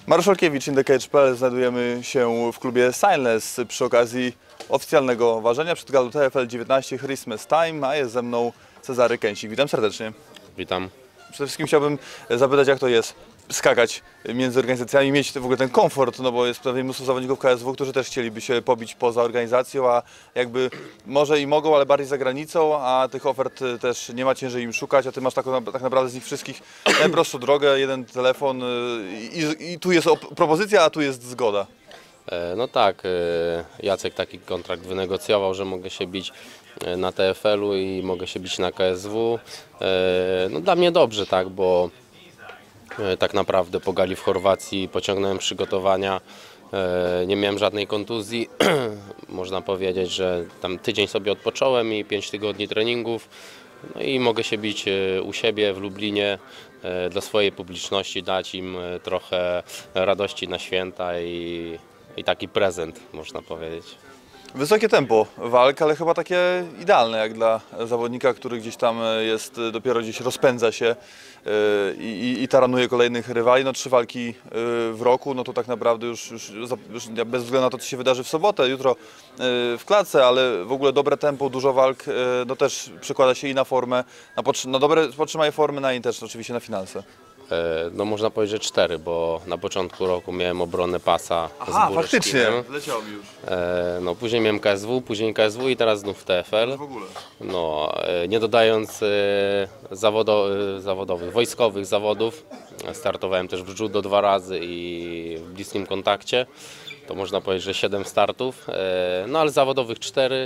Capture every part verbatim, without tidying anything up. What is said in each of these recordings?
Mariusz Olkiewicz, InTheCage kropka p l. Znajdujemy się w klubie Stainless przy okazji oficjalnego ważenia przed galą T F L dziewiętnaście Christmas Time, a jest ze mną Cezary Kęsik. Witam serdecznie. Witam. Przede wszystkim chciałbym zapytać, jak to jest skakać między organizacjami, mieć w ogóle ten komfort, no bo jest pewnie mnóstwo zawodników K S W, którzy też chcieliby się pobić poza organizacją, a jakby może i mogą, ale bardziej za granicą, a tych ofert też nie ma, ciężej im szukać, a ty masz taką, tak naprawdę z nich wszystkich najprostszą drogę, jeden telefon i, i tu jest propozycja, a tu jest zgoda. No tak, Jacek taki kontrakt wynegocjował, że mogę się bić na T F L u i mogę się bić na K S W. No dla mnie dobrze, tak, bo tak naprawdę po gali w Chorwacji pociągnąłem przygotowania, nie miałem żadnej kontuzji. Można powiedzieć, że tam tydzień sobie odpocząłem i pięć tygodni treningów. No i mogę się bić u siebie w Lublinie, dla swojej publiczności, dać im trochę radości na święta i, i taki prezent, można powiedzieć. Wysokie tempo walk, ale chyba takie idealne jak dla zawodnika, który gdzieś tam jest, dopiero gdzieś rozpędza się i, i, i taranuje kolejnych rywali. No, trzy walki w roku, no to tak naprawdę już, już, już bez względu na to, co się wydarzy w sobotę, jutro w klatce, ale w ogóle dobre tempo, dużo walk, no też przekłada się i na formę, na, na dobre podtrzymanie formy, na i też oczywiście na finanse. No można powiedzieć, że cztery, bo na początku roku miałem obronę pasa Aha, z faktycznie, leciał mi już. No później miałem K S W, później K S W i teraz znów T F L. W ogóle. No, nie dodając zawodo, zawodowych, wojskowych zawodów, startowałem też w judo dwa razy i w bliskim kontakcie. To można powiedzieć, że siedem startów, no ale zawodowych cztery.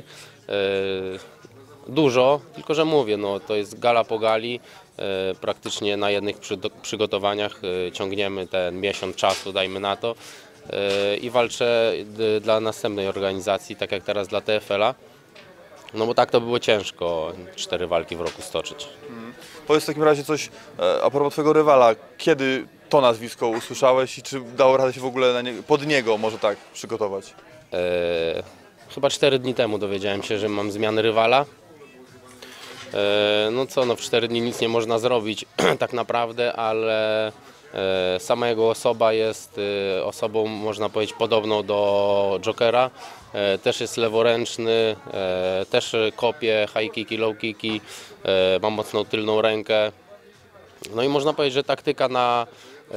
Dużo, tylko że mówię, no to jest gala po gali, e, praktycznie na jednych przy, do, przygotowaniach e, ciągniemy ten miesiąc czasu, dajmy na to, e, i walczę d, dla następnej organizacji, tak jak teraz dla T F L a, no bo tak to było ciężko cztery walki w roku stoczyć. Hmm. Powiedz w takim razie coś e, a propos twojego rywala, kiedy to nazwisko usłyszałeś i czy dało radę się w ogóle na nie, pod niego może tak przygotować? E, chyba cztery dni temu dowiedziałem się, że mam zmianę rywala. No co, no w cztery dni nic nie można zrobić tak naprawdę, ale sama jego osoba jest osobą, można powiedzieć, podobną do Jokera. Też jest leworęczny, też kopie high kicki, low kicki, ma mocną tylną rękę. No i można powiedzieć, że taktyka na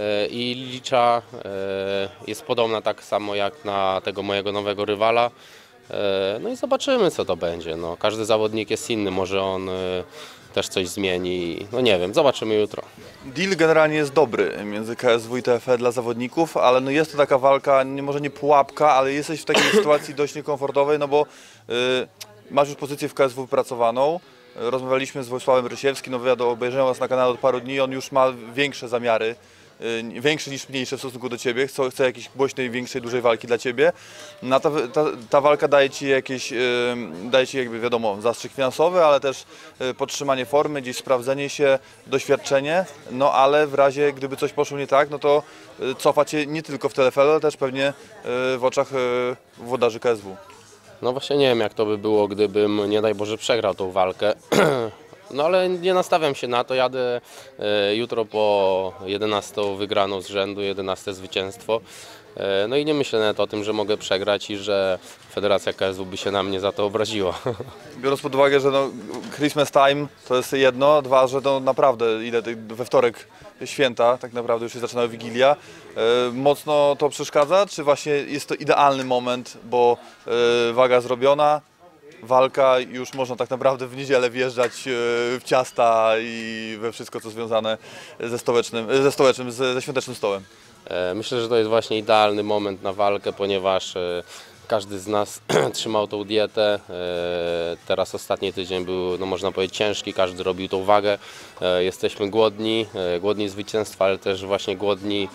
Ilicza jest podobna tak samo jak na tego mojego nowego rywala. No i zobaczymy, co to będzie. No, każdy zawodnik jest inny, może on też coś zmieni. No nie wiem, zobaczymy jutro. Deal generalnie jest dobry między K S W i T F L dla zawodników, ale no jest to taka walka, nie, może nie pułapka, ale jesteś w takiej sytuacji dość niekomfortowej, no bo y, masz już pozycję w K S W wypracowaną. Rozmawialiśmy z Wojsławem Rysiewskim, no wywiad obejrzałem was na kanale od paru dni, on już ma większe zamiary. Większe niż mniejsze w stosunku do Ciebie, chce, chce jakiejś głośnej, większej, dużej walki dla Ciebie. No, ta, ta, ta walka daje Ci jakieś, daje Ci jakby wiadomo zastrzyk finansowy, ale też podtrzymanie formy, gdzieś sprawdzenie się, doświadczenie, no ale w razie gdyby coś poszło nie tak, no to cofa Cię nie tylko w T F L, ale też pewnie w oczach włodarzy K S W. No właśnie nie wiem, jak to by było, gdybym nie daj Boże przegrał tą walkę. No ale nie nastawiam się na to, jadę e, jutro po jedenastą wygraną z rzędu, jedenaste zwycięstwo. E, no i nie myślę nawet o tym, że mogę przegrać i że Federacja K S W by się na mnie za to obraziła. Biorąc pod uwagę, że no Christmas time to jest jedno, dwa, że to naprawdę ile we wtorek święta, tak naprawdę już się zaczyna Wigilia. E, mocno to przeszkadza, czy właśnie jest to idealny moment, bo e, waga zrobiona, walka, już można tak naprawdę w niedzielę wjeżdżać w ciasta i we wszystko, co związane ze stołecznym, ze, stołecznym, ze świątecznym stołem. Myślę, że to jest właśnie idealny moment na walkę, ponieważ każdy z nas trzymał tą dietę. Teraz ostatni tydzień był, no można powiedzieć, ciężki, każdy robił tą wagę. Jesteśmy głodni, głodni zwycięstwa, ale też właśnie głodni,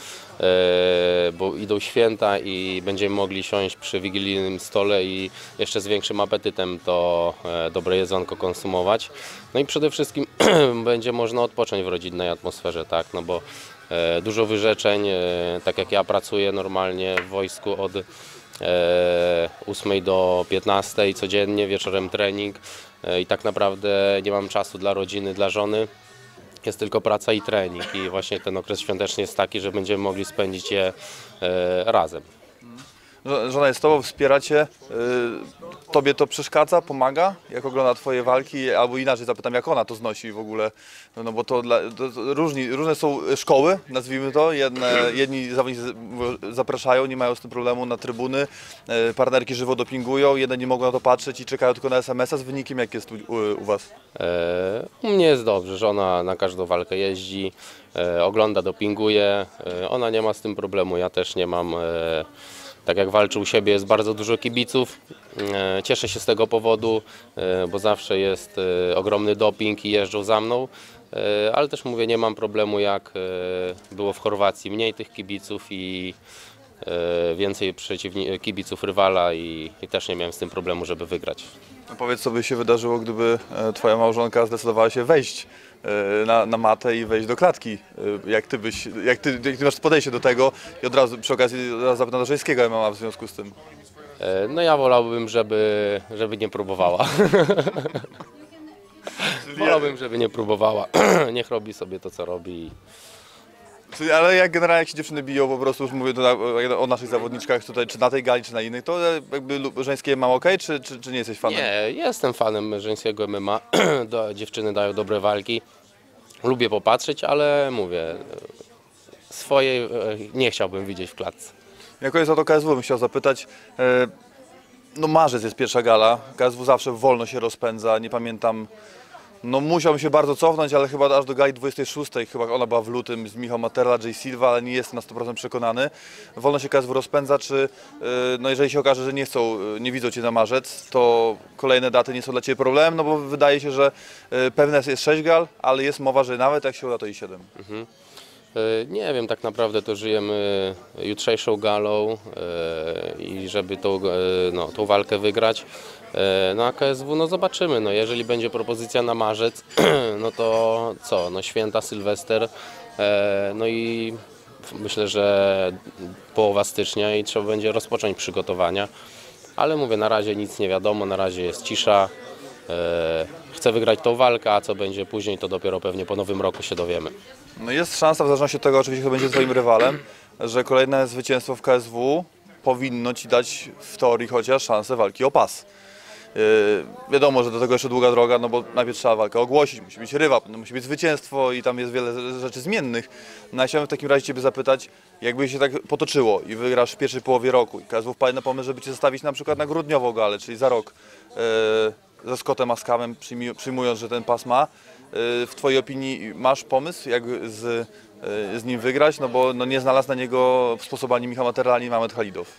bo idą święta i będziemy mogli siąść przy wigilijnym stole i jeszcze z większym apetytem to dobre jedzonko konsumować. No i przede wszystkim będzie można odpocząć w rodzinnej atmosferze, tak, no bo dużo wyrzeczeń, tak jak ja pracuję normalnie w wojsku od ósmej do piętnastej codziennie, wieczorem trening i tak naprawdę nie mam czasu dla rodziny, dla żony. jest tylko praca i trening i właśnie ten okres świąteczny jest taki, że będziemy mogli spędzić je e, razem. Żo- Żona jest z tobą, wspieracie. y, Tobie to przeszkadza, pomaga, jak ogląda twoje walki, albo inaczej zapytam, jak ona to znosi w ogóle, no bo to, dla, to, to różni, różne są szkoły, nazwijmy to. Jedne, jedni zawodnicy z- zapraszają, nie mają z tym problemu na trybuny, y, partnerki żywo dopingują, jedne nie mogą na to patrzeć i czekają tylko na es em es a z wynikiem. Jak jest u, u, u was? E, U mnie jest dobrze, żona na każdą walkę jeździ, e, ogląda, dopinguje, e, ona nie ma z tym problemu, ja też nie mam. E, tak jak walczy u siebie, jest bardzo dużo kibiców, e, cieszę się z tego powodu, e, bo zawsze jest e, ogromny doping i jeżdżą za mną, e, ale też mówię, nie mam problemu jak e, było w Chorwacji, mniej tych kibiców i e, więcej przeciwni- kibiców rywala i, i też nie miałem z tym problemu, żeby wygrać. No powiedz, co by się wydarzyło, gdyby e, twoja małżonka zdecydowała się wejść e, na, na matę i wejść do klatki. E, Jak ty byś, jak ty, jak ty masz podejście do tego i od razu przy okazji od razu zapytam do żeńskiego em em a w związku z tym. E, No ja wolałbym, żeby, żeby nie próbowała. Wolałbym, żeby nie próbowała. Niech robi sobie to, co robi. Czyli, ale jak generalnie jak się dziewczyny biją, po prostu już mówię to na, o naszych zawodniczkach tutaj, czy na tej gali, czy na innych, to e, jakby lu- żeńskie mam ok, czy, czy, czy nie jesteś fanem? Nie, jestem fanem żeńskiego em em a. Do, dziewczyny dają dobre walki. Lubię popatrzeć, ale mówię, e, swojej e, nie chciałbym widzieć w klatce. Jako jest o to K S W bym chciał zapytać. E, no marzec jest pierwsza gala, K S W zawsze wolno się rozpędza, nie pamiętam. No musiałbym się bardzo cofnąć, ale chyba aż do gali dwudziestej szóstej, chyba ona była w lutym z Michał Materla, Jay Silva, ale nie jestem na sto procent przekonany. Wolno się K S W rozpędza, czy e, no jeżeli się okaże, że nie chcą, e, nie widzą Cię na marzec, to kolejne daty nie są dla Ciebie problemem, no bo wydaje się, że e, pewne jest sześć gal, ale jest mowa, że nawet jak się uda, to i siedem. E, Nie wiem, tak naprawdę to żyjemy jutrzejszą galą e, i żeby tą, e, no, tą walkę wygrać. E, No a K S W, no zobaczymy, no jeżeli będzie propozycja na marzec, no to co, no święta, Sylwester, e, no i myślę, że połowa stycznia i trzeba będzie rozpocząć przygotowania. Ale mówię, na razie nic nie wiadomo, na razie jest cisza. E, Chcę wygrać tą walkę, a co będzie później, to dopiero pewnie po nowym roku się dowiemy. No jest szansa, w zależności od tego oczywiście, kto będzie Twoim rywalem, że kolejne zwycięstwo w K S W powinno Ci dać w teorii chociaż szansę walki o pas. Yy, wiadomo, że do tego jeszcze długa droga, no bo najpierw trzeba walkę ogłosić, musi być rywal, no musi być zwycięstwo i tam jest wiele rzeczy zmiennych. No ja chciałem w takim razie Ciebie zapytać, jakby się tak potoczyło i wygrasz w pierwszej połowie roku i K S W wpadnie na pomysł, żeby Cię zostawić na przykład na grudniową galę, czyli za rok yy, ze Scottem Askamem, przyjmuj- przyjmując, że ten pas ma. Yy, w Twojej opinii masz pomysł, jak z, yy, z nim wygrać? No bo no nie znalazł na niego sposobu ani Michał Materla, ani Mamet Halidow.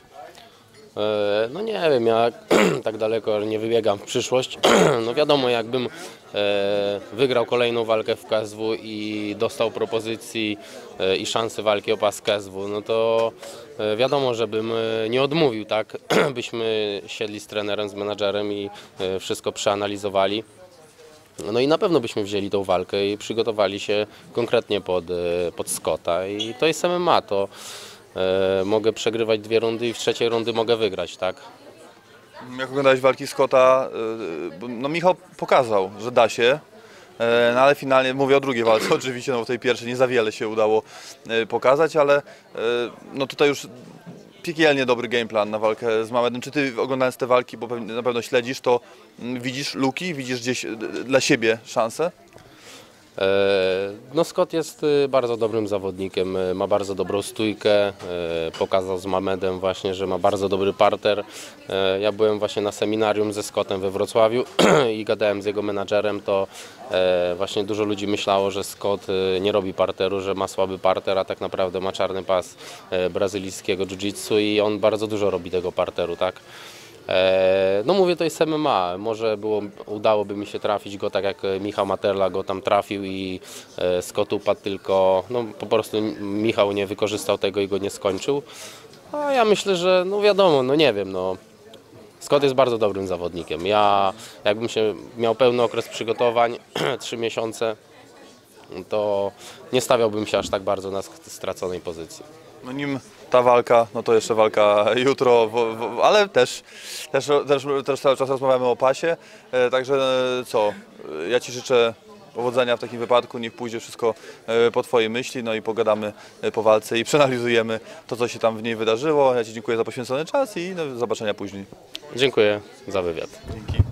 E, No nie wiem, ja tak daleko nie wybiegam w przyszłość. No wiadomo, jakbym e, wygrał kolejną walkę w K S W i dostał propozycji e, i szansę walki o pas K S W, no to e, wiadomo, żebym e, nie odmówił, tak? Byśmy siedli z trenerem, z menadżerem i e, wszystko przeanalizowali. No i na pewno byśmy wzięli tą walkę i przygotowali się konkretnie pod, e, pod Scotta i to jest M M A, to e, mogę przegrywać dwie rundy i w trzeciej rundy mogę wygrać, tak? Jak oglądałeś walki Scotta, yy, bo, no Michał pokazał, że da się, yy, no ale finalnie, mówię o drugiej walce oczywiście, no bo w tej pierwszej nie za wiele się udało yy, pokazać, ale yy, no tutaj już piekielnie dobry game plan na walkę z Mamedem. Czy Ty oglądając te walki, bo pewnie, na pewno śledzisz, to mm, widzisz luki, widzisz gdzieś yy, dla siebie szansę? E, No Scott jest y, bardzo dobrym zawodnikiem, y, ma bardzo dobrą stójkę, y, pokazał z Mamedem właśnie, że ma bardzo dobry parter. E, Ja byłem właśnie na seminarium ze Scottem we Wrocławiu i gadałem z jego menadżerem, to e, właśnie dużo ludzi myślało, że Scott y, nie robi parteru, że ma słaby parter, a tak naprawdę ma czarny pas e, brazylijskiego jiu-jitsu i on bardzo dużo robi tego parteru, tak? E, No mówię, to jest M M A, może było, udałoby mi się trafić go tak jak Michał Materla go tam trafił i e, Scott upadł, tylko no, po prostu Michał nie wykorzystał tego i go nie skończył. A ja myślę, że no wiadomo, no nie wiem, no Scott jest bardzo dobrym zawodnikiem. Ja jakbym się miał pełny okres przygotowań, trzy miesiące, to nie stawiałbym się aż tak bardzo na straconej pozycji. No nim ta walka, no to jeszcze walka jutro, wo, wo, ale też, też, też, też cały czas rozmawiamy o pasie, e, także e, co, e, ja Ci życzę powodzenia w takim wypadku, niech pójdzie wszystko e, po Twojej myśli, no i pogadamy e, po walce i przeanalizujemy to, co się tam w niej wydarzyło. Ja Ci dziękuję za poświęcony czas i no, do zobaczenia później. Dziękuję za wywiad. Dzięki.